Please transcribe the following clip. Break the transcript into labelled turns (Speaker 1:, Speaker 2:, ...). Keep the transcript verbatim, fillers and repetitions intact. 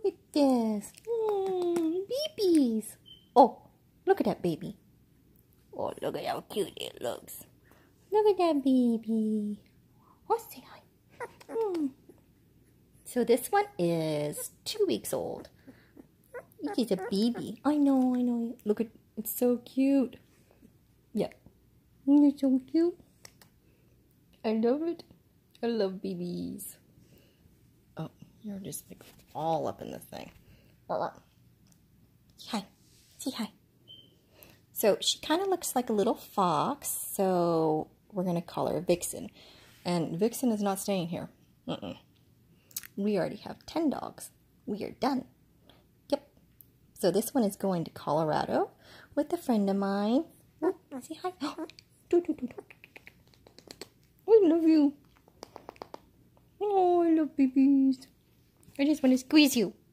Speaker 1: Look at this. Mm, babies. Oh, look at that baby. Oh, look at how cute it looks. Look at that baby. Oh, say hi. Mm. So this one is two weeks old. He's a baby. I know, I know. Look at, it's so cute. Yeah. It's so cute. I love it. I love babies. Oh, you're just like all up in this thing. Hi. Say hi. So she kind of looks like a little fox. So we're going to call her Vixen. And Vixen is not staying here. Mm-mm. We already have ten dogs. We are done. Yep. So this one is going to Colorado with a friend of mine. Oh, say hi. Oh, do, do, do, do. I love you. Oh, I love babies. I just want to squeeze you.